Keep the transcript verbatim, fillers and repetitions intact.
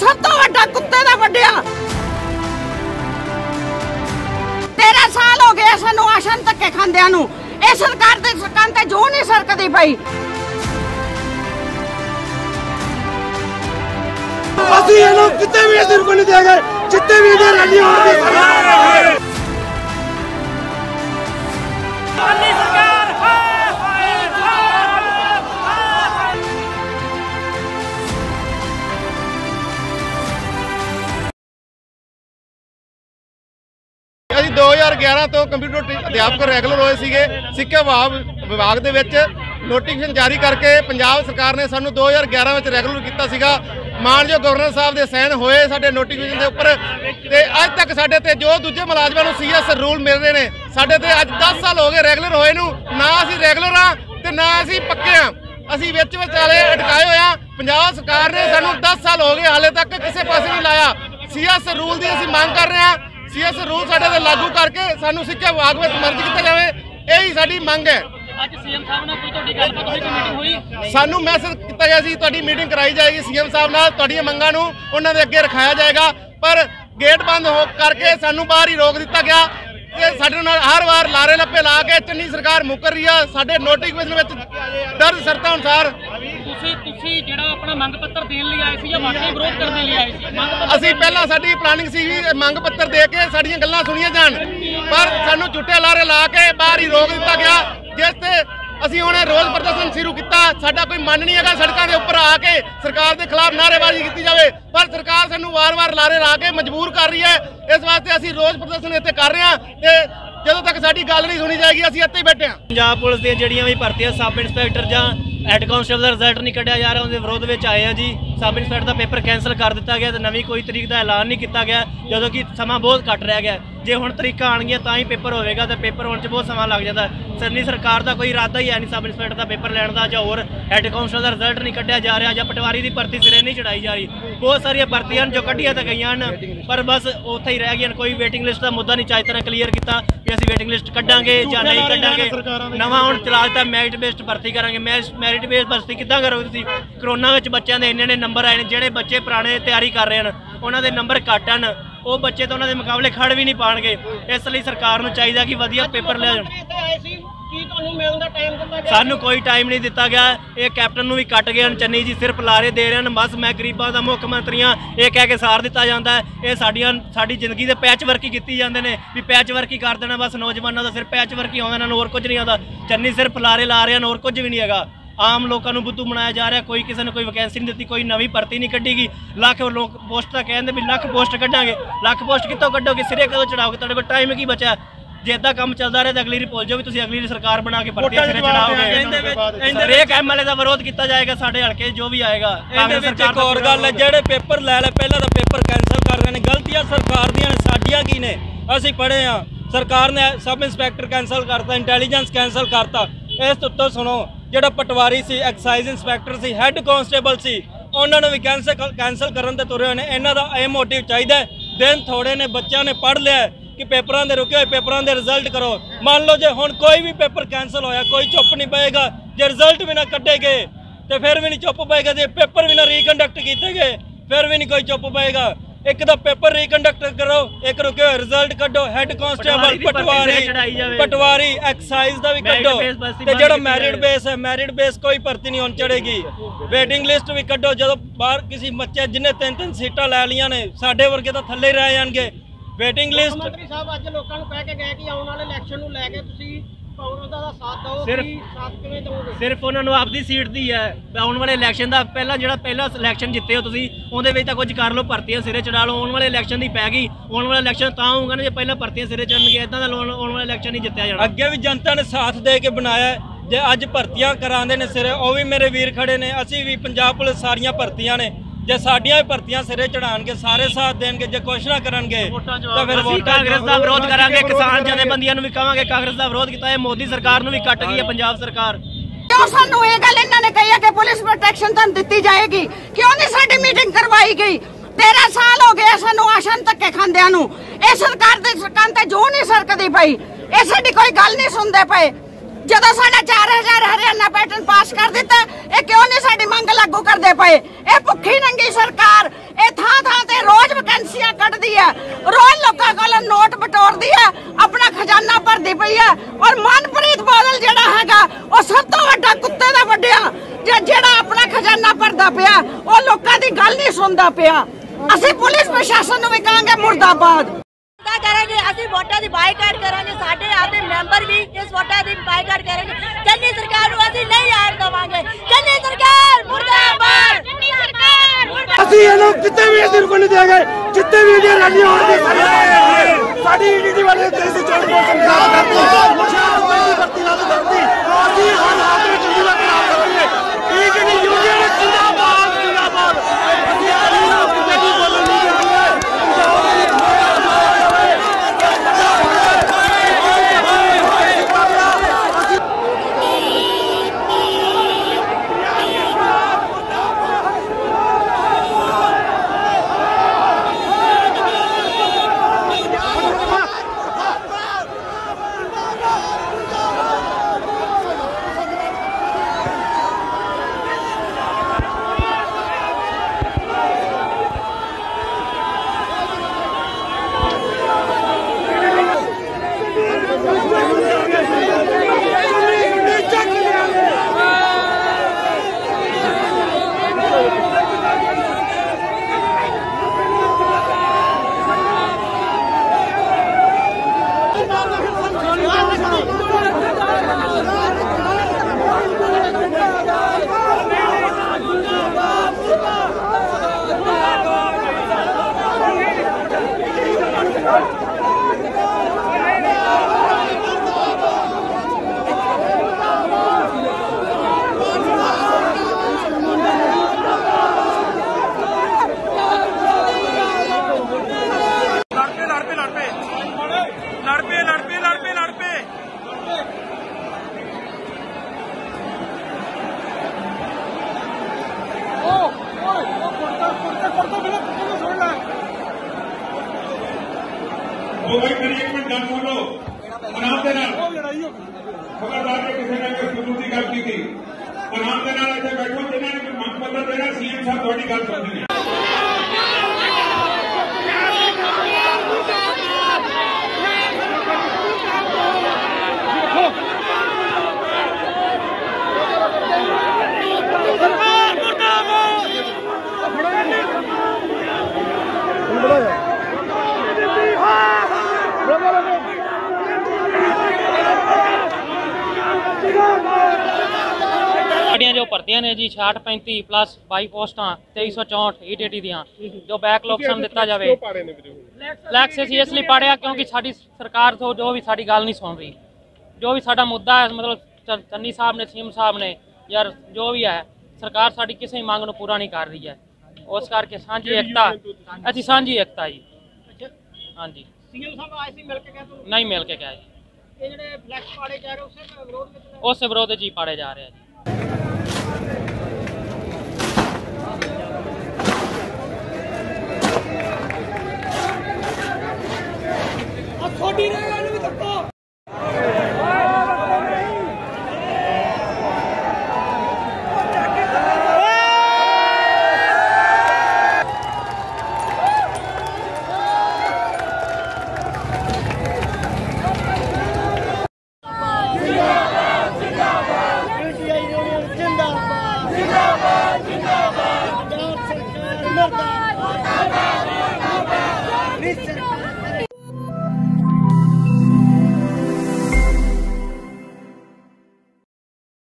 सब तो वड्डा कुत्ते दा वड्डिया। तेरह साल हो गए सानू आशन धक्के खांदियां नू। ए सरकार दे सरकार ते जो नहीं सरकदी पई। ਅਸੀਂ ਇਹਨੂੰ ਕਿਤੇ ਵੀ ਅਸੀਂ ਰੁਕਣ ਨਹੀਂ ਦੇਗੇ, ਜਿੱਤੇ ਵੀ ਇਹਦੇ ਰੈਲੀ ਹੋਣਗੇ। सरकार ਅਸੀਂ दो हज़ार ग्यारह ਤੋਂ ਕੰਪਿਊਟਰ ਅਧਿਆਪਕ ਰੈਗੂਲਰ ਹੋਏ ਸੀਗੇ। ਸਿੱਖਿਆ ਵਿਭਾਗ ਦੇ ਵਿੱਚ ਨੋਟੀਫਿਕੇਸ਼ਨ ਜਾਰੀ ਕਰਕੇ ਪੰਜਾਬ ਸਰਕਾਰ ਨੇ ਸਾਨੂੰ दो हज़ार ग्यारह ਵਿੱਚ ਰੈਗੂਲਰ ਕੀਤਾ ਸੀਗਾ। ਮਾਨਯੋਗ ਗਵਰਨਰ ਸਾਹਿਬ ਦੇ ਸਾਈਨ ਹੋਏ ਸਾਡੇ ਨੋਟੀਫਿਕੇਸ਼ਨ ਦੇ ਉੱਪਰ ਤੇ ਅੱਜ ਤੱਕ ਸਾਡੇ ਤੇ ਜੋ ਦੂਜੇ ਮੁਲਾਜ਼ਮਾਂ ਨੂੰ ਸੀਐਸ ਰੂਲ ਮਿਲ ਰਹੇ ਨੇ, ਸਾਡੇ ਤੇ ਅੱਜ दस ਸਾਲ ਹੋ ਗਏ ਰੈਗੂਲਰ ਹੋਏ ਨੂੰ। ਨਾ ਅਸੀਂ ਰੈਗੂਲਰ ਆ ਤੇ ਨਾ ਅਸੀਂ ਪੱਕੇ ਆ, ਅਸੀਂ ਵਿੱਚ ਵਿਚਾਲੇ ਅਟਕਾਏ ਹੋਇਆ। ਪੰਜਾਬ ਸਰਕਾਰ ਨੇ ਸਾਨੂੰ दस ਸਾਲ ਹੋ ਗਏ ਹਾਲੇ ਤੱਕ ਕਿਸੇ ਪਾਸੇ ਨਹੀਂ ਲਾਇਆ। ਸੀਐਸ ਰੂਲ ਦੀ ਅਸੀਂ ਮੰਗ ਕਰ ਰਹੇ ਹਾਂ। ਸੀਐਸ ਰੂਲ ਸਾਡੇ ਤੇ ਲਾਗੂ ਕਰਕੇ ਸਾਨੂੰ ਸਿੱਖਿਆ ਵਿਭਾਗ ਵਿੱਚ ਮਰਜ ਕੀਤਾ ਜਾਵੇ, ਇਹੀ ਸਾਡੀ ਮੰਗ ਹੈ। ਅੱਜ ਸੀਐਮ ਸਾਹਿਬ ਨਾਲ ਕੋਈ ਤੁਹਾਡੀ ਗੱਲਬਾਤ ਹੋਈ, ਕੋਈ ਮੀਟਿੰਗ ਹੋਈ? ਸਾਨੂੰ ਮੈਸੇਜ ਕੀਤਾ ਗਿਆ ਸੀ ਤੁਹਾਡੀ ਮੀਟਿੰਗ ਕਰਾਈ ਜਾਏਗੀ ਸੀਐਮ ਸਾਹਿਬ ਨਾਲ, ਤੁਹਾਡੀਆਂ ਮੰਗਾਂ ਨੂੰ ਉਹਨਾਂ ਦੇ ਅੱਗੇ ਰਖਾਇਆ ਜਾਏਗਾ। ਪਰ ਗੇਟ ਬੰਦ ਹੋ ਕਰਕੇ ਸਾਨੂੰ ਬਾਹਰ ਹੀ ਰੋਕ ਦਿੱਤਾ ਗਿਆ ਤੇ ਸਾਡੇ ਨਾਲ ਹਰ ਵਾਰ ਲਾਰੇ ਲੱਪੇ ਲਾ ਕੇ ਚੰਨੀ ਸਰਕਾਰ ਮੁੱਕਰ ਰਹੀ ਆ। ਸਾਡੇ ਨੋਟੀਫਿਕੇਸ਼ਨ ਵਿੱਚ ਦਰਜ ਸ਼ਰਤਾਂ ਅਨੁਸਾਰ ਤੁਸੀਂ ਤੁਸੀਂ ਜਿਹੜਾ ਆਪਣਾ ਮੰਗ ਪੱਤਰ ਦੇਣ ਲਈ ਆਏ ਸੀ ਜਾਂ ਵਾਕਈ ਵਿਰੋਧ ਕਰਨ ਦੇ ਲਈ ਆਏ ਸੀ? ਅਸੀਂ ਪਹਿਲਾਂ ਸਾਡੀ ਪਲਾਨਿੰਗ ਸੀ ਵੀ ਮੰਗ ਪੱਤਰ ਦੇ ਕੇ ਸਾਡੀਆਂ ਗੱਲਾਂ ਸੁਣੀਆਂ ਜਾਣ, ਪਰ ਸਾਨੂੰ ਝੂਠੇ ਲਾਰੇ ਲਾ ਕੇ ਬਾਹਰ ਹੀ ਰੋਕ ਦਿੱਤਾ ਗਿਆ, ਜਿਸ ਤੇ ਅਸੀਂ ਹੁਣ ਰੋਜ਼ ਪ੍ਰਦਰਸ਼ਨ ਸ਼ੁਰੂ ਕੀਤਾ। ਸਾਡਾ ਕੋਈ ਮਨ ਨਹੀਂ ਹੈਗਾ ਸੜਕਾਂ ਦੇ ਉੱਪਰ ਆ ਕੇ ਸਰਕਾਰ ਦੇ ਖਿਲਾਫ ਨਾਅਰੇਬਾਜ਼ੀ ਕੀਤੀ ਜਾਵੇ, ਪਰ ਸਰਕਾਰ ਸਾਨੂੰ ਵਾਰ-ਵਾਰ ਲਾਰੇ ਲਾ ਕੇ ਮਜਬੂਰ ਕਰ ਰਹੀ ਹੈ। ਇਸ ਵਾਸਤੇ ਅਸੀਂ ਰੋਜ਼ ਪ੍ਰਦਰਸ਼ਨ ਇੱਥੇ ਕਰ ਰਹੇ ਹਾਂ ਤੇ ਜਦੋਂ ਤੱਕ ਸਾਡੀ ਗੱਲ ਨਹੀਂ ਸੁਣੀ ਜਾਏਗੀ ਅਸੀਂ ਇੱਥੇ ਹੀ ਬੈਠੇ ਹਾਂ। ਪੰਜਾਬ ਪੁਲਿਸ ਦੀਆਂ ਜਿਹੜੀਆਂ ਵੀ ਭਰਤੀਆਂ ਸਬ ਇੰਸਪੈਕਟਰ ਜਾਂ ਹੈਡ ਕਾਂਸਟੇਬਲ ਦਾ ਰਿਜ਼ਲਟ ਨਹੀਂ ਕੱਢਿਆ ਜਾ ਰਿਹਾ, ਉਹਦੇ ਵਿਰੋਧ ਵਿੱਚ ਆਏ ਆ ਜੀ। ਸਬ ਇੰਸਪੈਕਟਰ ਦਾ ਪੇਪਰ ਕੈਂਸਲ ਕਰ ਦਿੱਤਾ ਗਿਆ ਤੇ ਨਵੀਂ ਕੋਈ ਤਰੀਕ ਦਾ ਐਲਾਨ ਨਹੀਂ ਕੀਤਾ ਗਿਆ, ਜਦੋਂ ਕਿ ਸਮਾਂ ਬਹੁਤ ਘੱਟ ਰਹਿ ਗਿਆ। ਜੇ ਹੁਣ ਤਰੀਕਾਂ ਆਉਣਗੀਆਂ ਤਾਂ ਹੀ ਪੇਪਰ ਹੋਵੇਗਾ ਤੇ ਪੇਪਰ ਹੋਣ 'ਚ ਬਹੁਤ ਸਮਾਂ ਲੱਗ ਜਾਂਦਾ। ਸਰਨੀ ਸਰਕਾਰ ਦਾ ਕੋਈ ਇਰਾਦਾ ਹੀ ਹੈ ਨਹੀਂ ਸਬ ਇੰਸਪੈਕਟਰ ਦਾ ਪੇਪਰ ਲੈਣ ਦਾ, ਜਾਂ ਹੋਰ ਹੈਡ ਕਾਂਸਟੇਬਲ ਦਾ ਰਿਜ਼ਲਟ ਨਹੀਂ ਕੱਢਿਆ ਜਾ ਰਿਹਾ, ਜਾਂ ਪਟਵਾਰੀ ਦੀ ਭਰਤੀ ਸਿਰੇ ਨਹੀਂ ਚੜਾਈ ਜਾ ਰਹੀ। ਬਹੁਤ ਸਾਰੀਆਂ ਭਰਤੀਆਂ ਜੋ ਕੱਢੀਆਂ ਤਾਂ ਗਈਆਂ ਹਨ ਪਰ ਬਸ ਉੱਥੇ ਹੀ ਰਹਿ ਗਈਆਂ। ਕੋਈ ਵੇਟਿੰਗ ਲਿਸਟ ਦਾ ਮੁੱਦਾ ਨਹੀਂ ਚਾਹੀ ਤਰ੍ਹਾਂ ਕਲੀਅਰ ਕੀਤਾ ਕਿ ਅਸੀਂ ਵੇਟਿੰਗ ਲਿਸਟ ਕੱਢਾਂਗੇ ਜਾਂ ਨਹੀਂ ਕੱਢਾਂਗੇ। ਨਵਾਂ ਹੁਣ ਚਲਾ ਦਿੱਤਾ ਮੈਰਿਟ ਬੇਸਡ ਭਰਤੀ ਕਰਾਂਗੇ। ਮੈਰਿਟ ਬੇਸਡ ਭਰਤੀ ਕਿੱਦਾਂ ਕਰੋਗੇ ਤੁਸੀਂ? ਕਰੋਨਾ ਵਿੱਚ ਬੱਚਿਆਂ ਦੇ ਇੰਨੇ ਇੰਨੇ ਨੰਬਰ ਆਏ ਨੇ, ਜਿਹੜੇ ਬੱਚੇ ਪੁਰਾਣੇ ਤਿਆਰੀ ਕਰ ਰਹੇ ਹਨ ਉਹਨਾਂ ਦੇ ਨੰਬਰ ਘੱਟ ਹਨ, ਉਹ ਬੱਚੇ ਤਾਂ ਉਹਨਾਂ ਦੇ ਮੁਕਾਬਲੇ ਖੜ ਵੀ ਨਹੀਂ ਪਾਣਗੇ। ਇਸ ਲਈ ਸਰਕਾਰ ਨੂੰ ਚਾਹੀਦਾ ਕਿ ਵਧੀਆ ਪੇਪਰ ਲੈ ਜਾਣ। ਸਾਨੂੰ ਕੋਈ ਟਾਈਮ ਨਹੀਂ ਦਿੱਤਾ ਗਿਆ। ਇਹ ਕੈਪਟਨ ਨੂੰ ਵੀ ਕੱਟ ਗਏ ਹਨ ਚੰਨੀ ਜੀ, ਸਿਰਫ ਲਾਰੇ ਦੇ ਰਹੇ ਹਨ। ਬਸ ਮੈਂ ਗਰੀਬਾਂ ਦਾ ਮੁੱਖ ਮੰਤਰੀ ਹਾਂ ਇਹ ਕਹਿ ਕੇ ਸਾਰ ਦਿੱਤਾ ਜਾਂਦਾ ਹੈ। ਇਹ ਸਾਡੀਆਂ ਸਾਡੀ ਜ਼ਿੰਦਗੀ ਦੇ ਪੈਚ ਵਰਕੀ ਕੀਤੀ ਜਾਂਦੇ ਨੇ ਵੀ ਪੈਚ ਵਰਕੀ ਕਰ ਦੇਣਾ, ਬਸ ਨੌਜਵਾਨਾਂ ਦਾ ਸਿਰਫ ਪੈਚ ਵਰਕੀ ਆਉਂਦਾ, ਇਹਨਾਂ ਨੂੰ ਹੋਰ ਕੁਝ ਨਹੀਂ ਆਉਂਦਾ। ਚੰਨੀ ਸਿਰਫ ਲਾਰੇ ਲਾ ਰਹੇ ਹਨ, ਹੋਰ ਕੁਝ ਵੀ ਨਹੀਂ ਹੈਗਾ। ਆਮ ਲੋਕਾਂ ਨੂੰ ਬੁੱਧੂ ਬਣਾਇਆ ਜਾ ਰਿਹਾ। ਕੋਈ ਕਿਸੇ ਨੇ ਕੋਈ ਵੈਕੈਂਸੀ ਨਹੀਂ ਦਿੱਤੀ, ਕੋਈ ਨਵੀਂ ਭਰਤੀ ਨਹੀਂ ਕੱਢੀਗੀ। ਲੱਖ ਲੋਕ ਪੋਸਟਾਂ ਕਹਿੰਦੇ ਵੀ ਲੱਖ ਪੋਸਟ ਕੱਢਾਂਗੇ, ਲੱਖ ਪੋਸਟ ਕਿੱਥੋਂ ਕੱਢੋਗੇ? ਸਿਰੇ ਕਦੋਂ ਚੜਾਓਗੇ? ਤੁਹਾਡੇ ਕੋਲ ਟਾਈਮ ਕੀ ਬਚਿਆ? ਜੇ ਇੱਦਾਂ ਕੰਮ ਚੱਲਦਾ ਰਿਹਾ ਤਾਂ ਅਗਲੀ ਵਾਰੀ ਭੁੱਲ ਜਾਓ ਵੀ ਤੁਸੀਂ ਅਗਲੀ ਸਰਕਾਰ ਬਣਾ ਕੇ ਭਰਤੀਆਂ ਸਿਰੇ ਚੜਾਓਗੇ। ਹਰੇਕ ਐਮਐਲਏ ਦਾ ਵਿਰੋਧ ਕੀਤਾ ਜਾਏਗਾ ਸਾਡੇ ਹਲਕੇ ਜੋ ਵੀ ਆਏਗਾ। ਇਹਦੇ ਵਿੱਚ ਇੱਕ ਹੋਰ ਗੱਲ ਹੈ, ਜਿਹੜੇ ਪੇਪਰ ਲੈ ਲੈ ਪਹਿਲਾਂ ਤਾਂ ਪੇਪਰ ਕੈਂਸਲ ਕਰ ਰਹੇ ਨੇ। ਗਲਤੀਆਂ ਸਰਕਾਰ ਦੀਆਂ ਨੇ, ਸਾਡੀਆਂ ਕੀ ਨੇ? ਅਸੀਂ ਪੜ੍ਹੇ ਹਾਂ, ਸਰਕਾਰ ਨੇ ਸਬ ਇੰਸਪੈਕਟਰ ਕੈਂਸਲ ਕਰਤਾ, ਇੰਟੈਲੀਜੈਂਸ ਕੈਂਸਲ ਕਰਤਾ। ਇਸ ਉੱਤੋਂ ਸੁਣੋ, ਜਿਹੜਾ ਪਟਵਾਰੀ ਸੀ, ਐਕਸਾਈਜ਼ ਇੰਸਪੈਕਟਰ ਸੀ, ਹੈੱਡ ਕਾਂਸਟੇਬਲ ਸੀ, ਉਹਨਾਂ ਨੂੰ ਵੀ ਕੈਂਸਲ ਕੈਂਸਲ ਕਰਨ ਤੇ ਤੁਰੇ ਹੋਏ ਨੇ। ਇਹਨਾਂ ਦਾ ਇਹ ਮੋਟਿਵ ਚਾਹੀਦਾ, ਦਿਨ ਥੋੜੇ ਨੇ, ਬੱਚਿਆਂ ਨੇ ਪੜ੍ਹ ਲਿਆ ਕਿ ਪੇਪਰਾਂ ਦੇ ਰੁਕੇ ਹੋਏ ਪੇਪਰਾਂ ਦੇ ਰਿਜ਼ਲਟ ਕਰੋ। ਮੰਨ ਲਓ ਜੇ ਹੁਣ ਕੋਈ ਵੀ ਪੇਪਰ ਕੈਂਸਲ ਹੋਇਆ, ਕੋਈ ਚੁੱਪ ਨਹੀਂ ਪਏਗਾ। ਜੇ ਰਿਜ਼ਲਟ ਵੀ ਨਾ ਕੱਢੇ ਗਏ ਤੇ ਫਿਰ ਵੀ ਨਹੀਂ ਚੁੱਪ ਪਏਗਾ। ਜੇ ਪੇਪਰ ਵੀ ਨਾ ਰੀਕੰਡਕਟ ਕੀਤੇ ਗਏ ਫਿਰ ਵੀ ਨਹੀਂ ਕੋਈ ਚੁੱਪ ਪਏਗਾ। ਇੱਕ ਤਾਂ ਪੇਪਰ ਰੀਕੰਡਕਟ ਕਰੋ, ਇੱਕ ਰੁਕੇ ਹੋਏ ਰਿਜ਼ਲਟ ਕੱਢੋ। Head constable, patwari patwari excise ਦਾ ਵੀ ਕੱਢੋ। ਤੇ ਜਿਹੜਾ ਮੈਰਿਟ ਬੇਸ ਹੈ, ਮੈਰਿਟ ਬੇਸ ਕੋਈ ਭਰਤੀ ਨਹੀਂ ਹੁਣ ਚੜੇਗੀ। ਵੇਟਿੰਗ ਲਿਸਟ ਵੀ ਕੱਢੋ। ਜਦੋਂ ਬਾਹਰ ਕਿਸੇ ਬੱਚੇ ਜਿਹਨੇ ਤਿੰਨ ਤਿੰਨ ਸੀਟਾਂ ਲੈ ਲਈਆਂ ਨੇ, ਸਾਡੇ ਵਰਗੇ ਤਾਂ ਥੱਲੇ ਰਹਿ ਜਾਣਗੇ। ਵੇਟਿੰਗ ਲਿਸਟ ਮੰਤਰੀ ਸਾਹਿਬ ਅੱਜ ਲੋਕਾਂ ਨੂੰ ਕਹਿ ਕੇ ਗਏ ਕਿ ਆਉਣ ਵਾਲੇ ਇਲੈਕਸ਼ਨ ਨੂੰ ਲੈ ਕੇ ਤੁਸੀਂ ਉਹਨਾਂ ਦਾ ਸਾਥ ਦਿਓ। ਸਿਰਫ ਸਾਥ ਕਿਵੇਂ ਦਿਓਗੇ? ਸਿਰਫ ਉਹਨਾਂ ਨੂੰ ਆਪਦੀ ਸੀਟ ਦੀ ਹੈ। ਆਉਣ ਵਾਲੇ ਇਲੈਕਸ਼ਨ ਦਾ ਪਹਿਲਾਂ ਜਿਹੜਾ ਪਹਿਲਾ ਇਲੈਕਸ਼ਨ ਜਿੱਤੇ ਹੋ ਤੁਸੀਂ, ਉਹਦੇ ਵਿੱਚ ਤਾਂ ਕੁਝ ਕਰ ਲਓ, ਭਰਤੀਆਂ ਸਿਰੇ ਚੜਾ ਲਓ। ਆਉਣ ਵਾਲੇ ਇਲੈਕਸ਼ਨ ਦੀ ਪੈ ਗਈ। ਆਉਣ ਵਾਲਾ ਇਲੈਕਸ਼ਨ ਤਾਂ ਹੋਊਗਾ ਨਾ ਜੇ ਪਹਿਲਾਂ ਭਰਤੀਆਂ ਸਿਰੇ ਚੜਨਗੇ। ਇਦਾਂ ਦਾ ਆਉਣ ਵਾਲਾ ਇਲੈਕਸ਼ਨ ਨਹੀਂ ਜਿੱਤਿਆ ਜਾਣਾ। ਅੱਗੇ ਵੀ ਜਨਤਾ ਨੇ ਸਾਥ ਦੇ ਕੇ ਬਣਾਇਆ। ਜੇ ਅੱਜ ਭਰਤੀਆਂ ਕਰਾਉਂਦੇ ਨੇ ਸਿਰੇ, ਉਹ ਵੀ ਮੇਰੇ ਵੀਰ ਖੜੇ ਨੇ। ਅਸੀਂ ਵੀ ਪੰਜਾਬ ਪੁਲਿਸ ਸਾਰੀਆਂ ਭਰਤੀਆਂ ਨੇ। ਜੇ ਸਾਡੀਆਂ ਵੀ ਭਰਤੀਆਂ ਸਿਰੇ ਚੜਾਉਣਗੇ, ਸਾਰੇ ਸਾਥ ਦੇਣਗੇ। ਜੇ ਕੁਛ ਨਾ ਕਰਨਗੇ ਤਾਂ ਫਿਰ ਅਸੀਂ ਕਾਂਗਰਸ ਦਾ ਵਿਰੋਧ ਕਰਾਂਗੇ। ਕਿਸਾਨ ਜਥੇਬੰਦੀਆਂ ਨੂੰ ਵੀ ਕਹਾਂਗੇ ਕਾਂਗਰਸ ਦਾ ਵਿਰੋਧ ਕੀਤਾ ਹੈ। ਮੋਦੀ ਸਰਕਾਰ ਨੂੰ ਵੀ ਕੱਟ ਗਈ ਹੈ ਪੰਜਾਬ ਸਰਕਾਰ। ਕਿਉਂ ਸਾਨੂੰ ਇਹ ਗੱਲ ਇਹਨਾਂ ਨੇ ਕਹੀ ਹੈ ਕਿ ਪੁਲਿਸ ਪ੍ਰੋਟੈਕਸ਼ਨ ਤੁਹਾਨੂੰ ਦਿੱਤੀ ਜਾਏਗੀ? ਕਿਉਂ ਨਹੀਂ ਸਾਡੀ ਮੀਟਿੰਗ ਕਰਵਾਈ ਗਈ? तेरह साल हो गए सानू आशन धक्के खांदियां नू। ए सरकार दे सरकार ते जो नहीं सरकदी पई, ए साडी कोई गल नहीं सुनदे पए। ਜਦੋਂ ਸਾਡਾ ਚਾਰ ਹਜ਼ਾਰ ਹਰਿਆਣਾ ਪੈਟਰਨ ਪਾਸ ਕਰ ਦਿੱਤਾ, ਇਹ ਕਿਉਂ ਨਹੀਂ ਸਾਡੀ ਮੰਗ ਲਾਗੂ ਕਰਦੇ ਪਏ? ਇਹ ਭੁੱਖੀ ਨੰਗੀ ਸਰਕਾਰ ਇਹ ਥਾਂ ਥਾਂ ਤੇ ਰੋਜ਼ ਵੈਕੈਂਸੀਆਂ ਕੱਢਦੀ ਹੈ, ਰੋਜ਼ ਲੋਕਾਂ ਕੋਲ ਨੋਟ ਬਟੋਰਦੀ ਹੈ, ਆਪਣਾ ਖਜ਼ਾਨਾ ਭਰਦੀ ਪਈ ਹੈ। ਔਰ ਮਨਪ੍ਰੀਤ ਬਾਦਲ ਜਿਹੜਾ ਹੈਗਾ ਉਹ ਸਭ ਤੋਂ ਵੱਡਾ ਕੁੱਤੇ ਦਾ ਵੱਡਿਆ ਜਿਹੜਾ ਆਪਣਾ ਖਜ਼ਾਨਾ ਭਰਦਾ ਪਿਆ, ਉਹ ਲੋਕਾਂ ਦੀ ਗੱਲ ਨਹੀਂ ਸੁਣਦਾ ਪਿਆ। ਅਸੀਂ ਪੁਲਿਸ ਪ੍ਰਸ਼ਾਸਨ ਨੂੰ ਵੀ ਕਹਾਂਗੇ ਮੁਰਦਾਬਾਦ ਕਰਾਂਗੇ। ਅਸੀਂ ਵੋਟਾਂ ਦੀ ਬਾਈਕਾਟ ਕਰਾਂਗੇ, ਸਾਡੇ ਆਪਦੇ ਮੈਂਬਰ ਵੀ ਇਸ ਵੋਟਾਂ ਦੀ ਬਾਈਕਾਟ ਕਰਨਗੇ। ਚੰਨੀ ਸਰਕਾਰ ਨੂੰ ਅਸੀਂ ਨਹੀਂ ਆਣ ਦੇਵਾਂਗੇ। ਚੰਨੀ ਸਰਕਾਰ ਮੁਰਦਾਬਾਦ, ਚੰਨੀ ਸਰਕਾਰ ਮੁਰਦਾਬਾਦ। ਅਸੀਂ ਇਹਨੂੰ ਕਿਤੇ ਵੀ ਅਸੀਂ ਰੁਕਣ ਨਹੀਂ ਦੇਵਾਂਗੇ, ਜਿੱਤੇ ਵੀ ਇਹਦੀਆਂ ਰੈਲੀਆਂ ਹੋਣਗੀਆਂ। ਸਾਡੀ ਈਡੀਟੀ ਵਾਲੇ ਤੇ ਅਸੀਂ ਚੋਣ ਕਮਿਸ਼ਨ ਖਰਾਬ ਕਰਤੀ, ਮੁਸ਼ਾਹਰ ਭਰਤੀ ਨਾ ਕਰਤੀ, ਅਸੀਂ ਹਰ ਹਾਲਤ ਵਿੱਚ ਜ਼ਿਲ੍ਹਾ ਖਰਾਬ ਕਰਾਂਗੇ। ਈਡੀਟੀ ਯੂਨੀਅਨ ਜਿੰਦਾਬਾਦ ਜਿੰਦਾਬਾਦ। ਅਸੀਂ ਅਲੀ ਨੂੰ ਕਿਤੇ ਵੀ ਬੋਲਣ ਨਹੀਂ ਦੇਵਾਂਗੇ। ਉਹ ਬਈ ਮੇਰੀ ਇੱਕ ਮਿੰਟ ਗੱਲ ਸੁਣ ਲਓ। ਆਰਾਮ ਦੇ ਨਾਲ ਖਬਰਦਾਰ ਜੇ ਕਿਸੇ ਨੇ ਕੋਈ ਸਬੂਤ ਦੀ ਗੱਲ ਕੀਤੀ, ਆਰਾਮ ਦੇ ਨਾਲ ਇੱਥੇ ਬੈਠੋ। ਜਿਨ੍ਹਾਂ ਨੇ ਕੋਈ ਮੰਗ ਪੱਤਰ ਦੇਣਾ, ਸੀਐਮ ਸਾਹਿਬ ਤੁਹਾਡੀ ਗੱਲ ਸੁਣਦੇ ਨੇ। ਸਾਡੀਆਂ ਜੋ ਭਰਤੀਆਂ ਨੇ ਜੀ ਛਿਆਹਠ ਪੈਂਤੀ ਪਲੱਸ ਬਾਈ ਪੋਸਟਾਂ ਤੇਈ ਸੌ ਚੌਂਹਠ ਈਟੀਟੀ ਦੀਆਂ ਜੋ ਬੈਕਲੌਗ ਸਮ ਦਿੱਤਾ ਜਾਵੇ। ਫਲੈਕਸ ਅਸੀਂ ਇਸ ਲਈ ਪਾੜਿਆ ਕਿਉਂਕਿ ਸਾਡੀ ਸਰਕਾਰ ਤੋਂ ਜੋ ਵੀ ਸਾਡੀ ਗੱਲ ਨਹੀਂ ਸੁਣ ਰਹੀ। ਜੋ ਵੀ ਸਾਡਾ ਮੁੱਦਾ ਹੈ, ਮਤਲਬ ਚੰਨੀ ਸਾਹਿਬ ਨੇ, ਸੀਐਮ ਸਾਹਿਬ ਨੇ, ਯਾਰ ਜੋ ਵੀ ਹੈ, ਸਰਕਾਰ ਸਾਡੀ ਕਿਸੇ ਮੰਗ ਨੂੰ ਪੂਰਾ ਨਹੀਂ ਕਰ ਰਹੀ ਹੈ। ਉਸ ਕਰਕੇ ਸਾਂਝੀ ਏਕਤਾ, ਅਸੀਂ ਸਾਂਝੀ ਏਕਤਾ ਜੀ। ਹਾਂਜੀ, ਸੀਐਮ ਸਾਹਿਬ ਆਏ ਸੀ, ਮਿਲ ਕੇ ਗਏ ਤੁਹਾਨੂੰ? ਨਹੀਂ ਮਿਲ ਕੇ ਗਿਆ ਜੀ। ਇਹ ਜਿਹੜੇ ਫਲੈਕਸ ਪਾੜੇ ਜਾ ਰਹੇ ਉਸੇ ਵਿਰੋਧ ਵਿੱਚ ਨੇ? ਉਸੇ ਵਿਰੋਧ ਜੀ ਪਾੜੇ ਜਾ ਰਹੇ ਆ ਜੀ। ਥੋੜੀ